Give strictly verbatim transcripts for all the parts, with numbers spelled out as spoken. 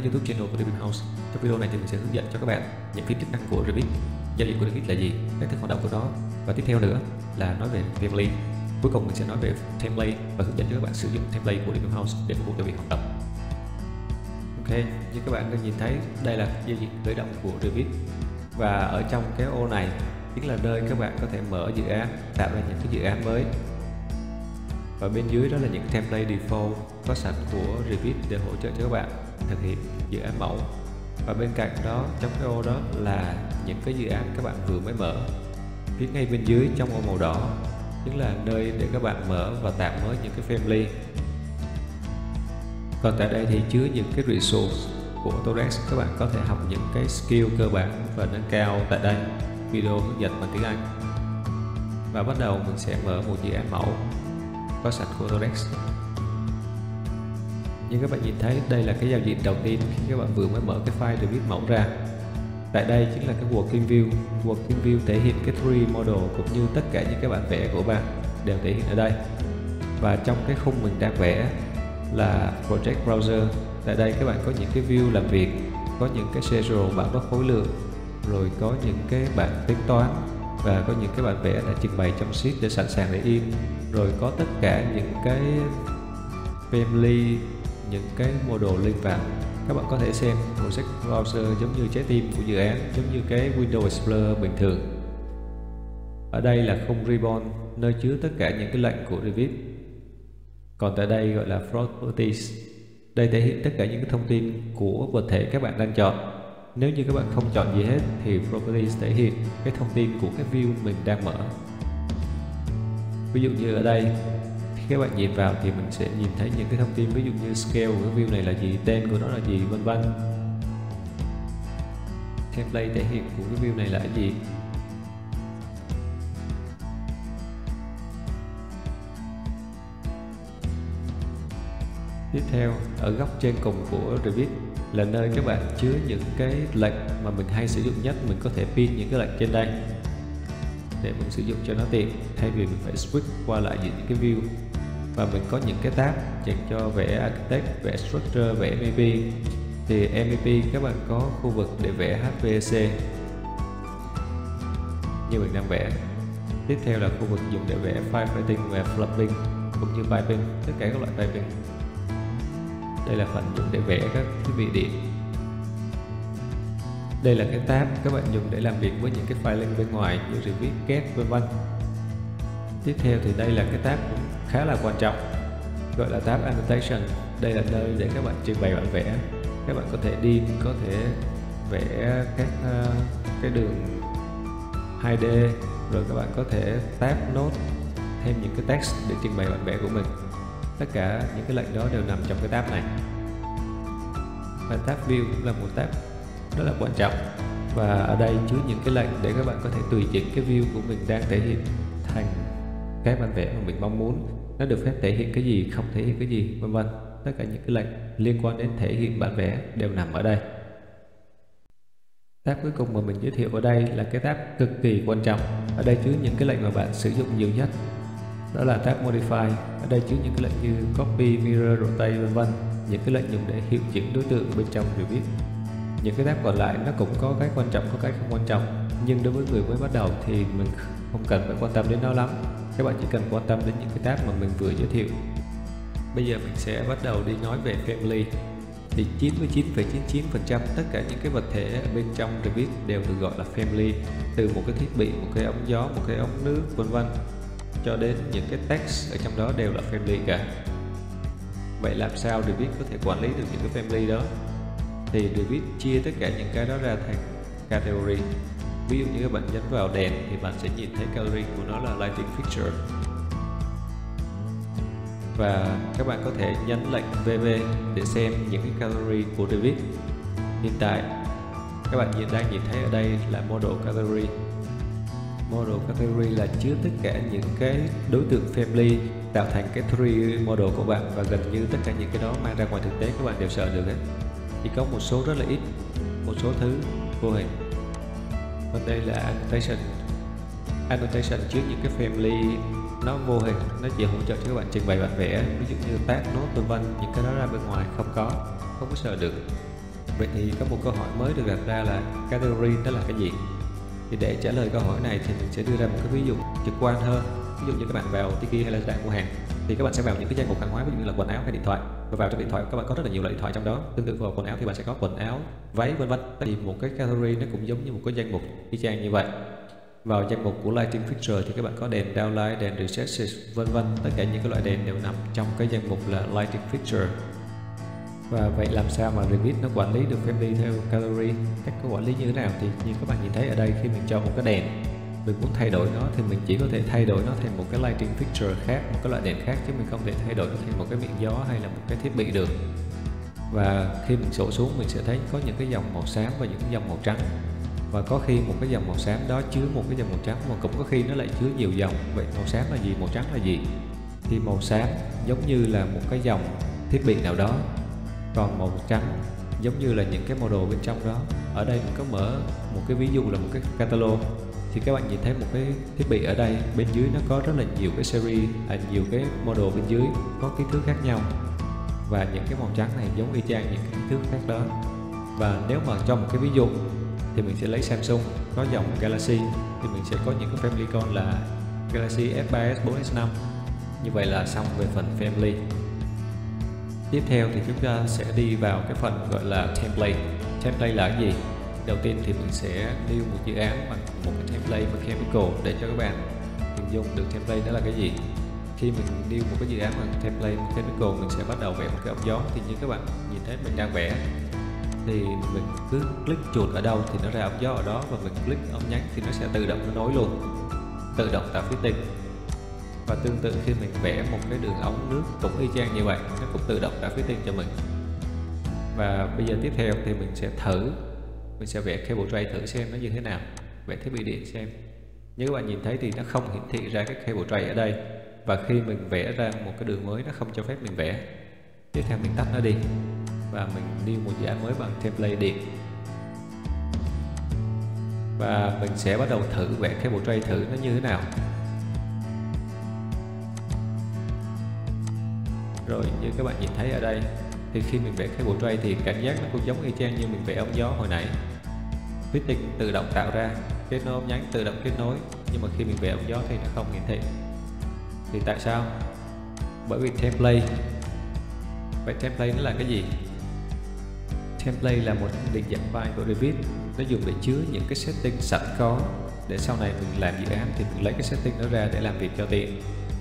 YouTube channel của Revit House. Trong video này thì mình sẽ hướng dẫn cho các bạn những phím chức năng của Revit, giao diện của Revit là gì, cách thức hoạt động của nó, và tiếp theo nữa là nói về family. Cuối cùng mình sẽ nói về template và hướng dẫn cho các bạn sử dụng template của Revit House để phục vụ cho việc học tập. Ok, như các bạn đang nhìn thấy, đây là giao diện khởi động của Revit, và ở trong cái ô này chính là nơi các bạn có thể mở dự án, tạo ra những cái dự án mới. Và bên dưới đó là những template default có sẵn của Revit để hỗ trợ cho các bạn thực hiện dự án mẫu. Và bên cạnh đó, trong cái ô đó là những cái dự án các bạn vừa mới mở. Phía ngay bên dưới trong ô màu đỏ chính là nơi để các bạn mở và tạo mới những cái family. Còn tại đây thì chứa những cái resource của Autodesk, các bạn có thể học những cái skill cơ bản và nâng cao tại đây. Video hướng dẫn bằng tiếng Anh. Và bắt đầu mình sẽ mở một dự án mẫu có sẵn của Autodesk. Như các bạn nhìn thấy, đây là cái giao diện đầu tiên khi các bạn vừa mới mở cái file Revit mẫu ra. Tại đây chính là cái working view. Working view thể hiện cái ba D model cũng như tất cả những cái bản vẽ của bạn đều thể hiện ở đây. Và trong cái khung mình đang vẽ là Project Browser. Tại đây các bạn có những cái view làm việc, có những cái schedule bản báo khối lượng, rồi có những cái bảng tính toán, và có những cái bản vẽ đã trình bày trong sheet để sẵn sàng để in, rồi có tất cả những cái family, những cái model liên vào. Các bạn có thể xem Project Browser giống như trái tim của dự án, giống như cái Windows Explorer bình thường. Ở đây là khung ribbon, nơi chứa tất cả những cái lệnh của Revit. Còn tại đây gọi là Properties. Đây thể hiện tất cả những cái thông tin của vật thể các bạn đang chọn. Nếu như các bạn không chọn gì hết thì Properties thể hiện cái thông tin của cái view mình đang mở. Ví dụ như ở đây, khi các bạn nhìn vào thì mình sẽ nhìn thấy những cái thông tin, ví dụ như scale của cái view này là gì, tên của nó là gì, vân vân. Template thể hiện của cái view này là cái gì. Tiếp theo, ở góc trên cùng của Revit là nơi các bạn chứa những cái lệnh mà mình hay sử dụng nhất. Mình có thể pin những cái lệnh trên đây để mình sử dụng cho nó tiện, thay vì mình phải switch qua lại giữa những cái view. Và mình có những cái tab dành cho vẽ architect, vẽ structure, vẽ em e pê. Thì em e pê các bạn có khu vực để vẽ hát vê a xê như mình đang vẽ. Tiếp theo là khu vực dùng để vẽ firefighting và plumbing cũng như piping, tất cả các loại piping. Đây là phần dùng để vẽ các thiết bị điện. Đây là cái tab các bạn dùng để làm việc với những cái filing bên ngoài như Revit, Get, vân vân. Tiếp theo thì đây là cái tab cũng khá là quan trọng, gọi là tab Annotation. Đây là nơi để các bạn trình bày bản vẽ. Các bạn có thể đi, có thể vẽ các uh, cái đường hai D, rồi các bạn có thể tab nốt thêm những cái text để trình bày bản vẽ của mình. Tất cả những cái lệnh đó đều nằm trong cái tab này. Và tab View cũng là một tab rất là quan trọng, và ở đây chứa những cái lệnh để các bạn có thể tùy chỉnh cái view của mình đang thể hiện thành cái bản vẽ mà mình mong muốn. Nó được phép thể hiện cái gì, không thể hiện cái gì, vân vân. Tất cả những cái lệnh liên quan đến thể hiện bản vẽ đều nằm ở đây. Tab cuối cùng mà mình giới thiệu ở đây là cái tab cực kỳ quan trọng. Ở đây chứa những cái lệnh mà bạn sử dụng nhiều nhất, đó là tab Modify. Ở đây chứa những cái lệnh như Copy, Mirror, Rotate, vân vân. Những cái lệnh dùng để hiệu chỉnh đối tượng bên trong Revit. Những cái tab còn lại nó cũng có cái quan trọng, có cái không quan trọng, nhưng đối với người mới bắt đầu thì mình không cần phải quan tâm đến nó lắm. Các bạn chỉ cần quan tâm đến những cái tab mà mình vừa giới thiệu. Bây giờ mình sẽ bắt đầu đi nói về family. Thì chín mươi chín phẩy chín mươi chín phần trăm tất cả những cái vật thể ở bên trong Revit đều được gọi là family, từ một cái thiết bị, một cái ống gió, một cái ống nước, vân vân, cho đến những cái text ở trong đó đều là family cả. Vậy làm sao Revit có thể quản lý được những cái family đó? Thì Revit chia tất cả những cái đó ra thành category. Ví dụ như các bạn nhấn vào đèn thì bạn sẽ nhìn thấy category của nó là lighting fixture. Và các bạn có thể nhấn lệnh vê vê để xem những cái category của Revit. Hiện tại các bạn nhìn đang nhìn thấy ở đây là model category. Model category là chứa tất cả những cái đối tượng family tạo thành cái ba D model của bạn, và gần như tất cả những cái đó mang ra ngoài thực tế các bạn đều sợ được hết. Chỉ có một số rất là ít, một số thứ vô hình. Còn đây là Annotation. Annotation chứa những cái family nó vô hình, nó chỉ hỗ trợ cho các bạn trình bày bản vẽ, ví dụ như tag, nốt, vân vân. Những cái đó ra bên ngoài không có, không có sợ được. Vậy thì có một câu hỏi mới được đặt ra là category đó là cái gì? Thì để trả lời câu hỏi này thì mình sẽ đưa ra một cái ví dụ trực quan hơn. Ví dụ như các bạn vào Tiki hay là đặt mua hàng thì các bạn sẽ vào những cái danh mục hàng hóa, ví dụ như là quần áo hay điện thoại, và vào trong điện thoại các bạn có rất là nhiều loại điện thoại trong đó. Tương tự vào quần áo thì bạn sẽ có quần áo, váy vân vân. Thì một cái category nó cũng giống như một cái danh mục y chang như vậy. Vào danh mục của lighting fixture thì các bạn có đèn downlight, đèn recesses vân vân, tất cả những cái loại đèn đều nằm trong cái danh mục là lighting fixture. Và vậy làm sao mà Revit nó quản lý được family theo category? Cách có quản lý như thế nào? Thì như các bạn nhìn thấy ở đây, khi mình cho một cái đèn, mình muốn thay đổi nó thì mình chỉ có thể thay đổi nó thành một cái lighting fixture khác, một cái loại đèn khác, chứ mình không thể thay đổi nó thành một cái miệng gió hay là một cái thiết bị được. Và khi mình sổ xuống mình sẽ thấy có những cái dòng màu xám và những cái dòng màu trắng. Và có khi một cái dòng màu xám đó chứa một cái dòng màu trắng, mà cũng có khi nó lại chứa nhiều dòng. Vậy màu xám là gì? Màu trắng là gì? Thì màu xám giống như là một cái dòng thiết bị nào đó, còn màu trắng giống như là những cái model bên trong đó. Ở đây mình có mở một cái ví dụ là một cái catalog, thì các bạn nhìn thấy một cái thiết bị ở đây, bên dưới nó có rất là nhiều cái series, à, nhiều cái model bên dưới có kích thước khác nhau, và những cái màu trắng này giống y chang những cái kích thước khác đó. Và nếu mà cho một cái ví dụ thì mình sẽ lấy Samsung có dòng Galaxy, thì mình sẽ có những cái family con là Galaxy S ba, S bốn, S năm. Như vậy là xong về phần family. Tiếp theo thì chúng ta sẽ đi vào cái phần gọi là template. Template là cái gì? Đầu tiên thì mình sẽ nêu một dự án bằng một cái template mechanical để cho các bạn hình dung được template đó là cái gì. Khi mình nêu một cái dự án bằng template mechanical, mình sẽ bắt đầu vẽ một cái ống gió. Thì như các bạn nhìn thấy mình đang vẽ, thì mình cứ click chuột ở đâu thì nó ra ống gió ở đó, và mình click ống nhánh thì nó sẽ tự động nó nối luôn, tự động tạo fitting. Và tương tự khi mình vẽ một cái đường ống nước cũng y chang như vậy, nó cũng tự động tạo fitting cho mình. Và bây giờ tiếp theo thì mình sẽ thử, mình sẽ vẽ cable tray thử xem nó như thế nào, vẽ thiết bị điện xem. Như các bạn nhìn thấy thì nó không hiển thị ra cái cable tray ở đây, và khi mình vẽ ra một cái đường mới nó không cho phép mình vẽ. Tiếp theo mình tắt nó đi và mình nêu một dự án mới bằng template điện, và mình sẽ bắt đầu thử vẽ cable tray thử nó như thế nào. Rồi như các bạn nhìn thấy ở đây thì khi mình vẽ cable tray thì cảm giác nó cũng giống y chang như mình vẽ ống gió hồi nãy. Fitting tự động tạo ra, kết nối ống nhánh tự động kết nối, nhưng mà khi mình vẽ ống gió thì nó không hiển thị. Thì tại sao? Bởi vì template. Vậy template nó là cái gì? Template là một định dạng file của Revit, nó dùng để chứa những cái setting sẵn có, để sau này mình làm dự án thì mình lấy cái setting đó ra để làm việc cho tiện.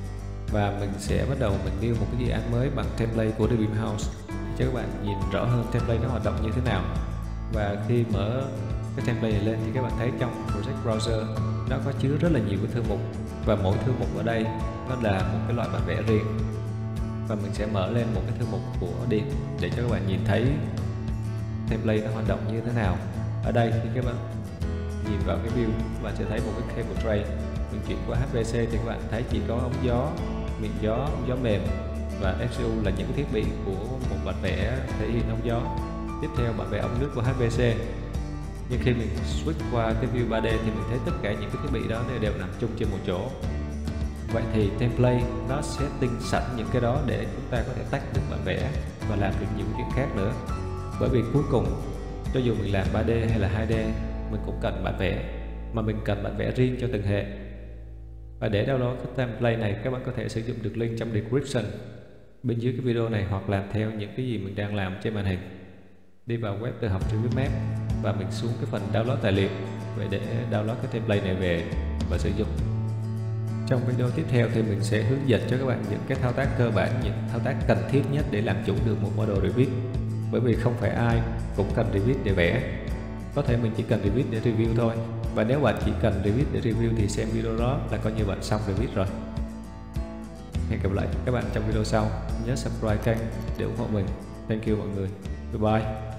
Và mình sẽ bắt đầu mình nêu một cái dự án mới bằng template của The Beam House cho các bạn nhìn rõ hơn template nó hoạt động như thế nào. Và khi mở cái template này lên thì các bạn thấy trong Project Browser nó có chứa rất là nhiều cái thư mục, và mỗi thư mục ở đây nó là một cái loại bản vẽ riêng. Và mình sẽ mở lên một cái thư mục của điện để cho các bạn nhìn thấy template nó hoạt động như thế nào. Ở đây thì các bạn nhìn vào cái view, các bạn sẽ thấy một cái cable tray. Mình chuyển qua hát vê xê thì các bạn thấy chỉ có ống gió, miệng gió, ống gió mềm và ép xê u là những cái thiết bị của một bản vẽ thể hiện ống gió. Tiếp theo bản vẽ ống nước của hát vê xê. Nhưng khi mình switch qua cái view ba D thì mình thấy tất cả những cái thiết bị đó đều nằm chung trên một chỗ. Vậy thì template nó setting sẵn những cái đó để chúng ta có thể tách được bản vẽ và làm được những chuyện khác nữa. Bởi vì cuối cùng cho dù mình làm ba D hay là hai D, mình cũng cần bản vẽ, mà mình cần bản vẽ riêng cho từng hệ. Và để download cái template này, các bạn có thể sử dụng được link trong description bên dưới cái video này, hoặc làm theo những cái gì mình đang làm trên màn hình. Đi vào web tự học Revit Max và mình xuống cái phần download tài liệu vậy để download cái template này về và sử dụng. Trong video tiếp theo thì mình sẽ hướng dẫn cho các bạn những cái thao tác cơ bản, những thao tác cần thiết nhất để làm chủ được một model Revit. Bởi vì không phải ai cũng cần Revit để vẽ. Có thể mình chỉ cần Revit để review thôi. Và nếu bạn chỉ cần Revit để review thì xem video đó là coi như bạn xong Revit rồi. Hẹn gặp lại các bạn trong video sau. Nhớ subscribe kênh để ủng hộ mình. Thank you mọi người. Bye bye.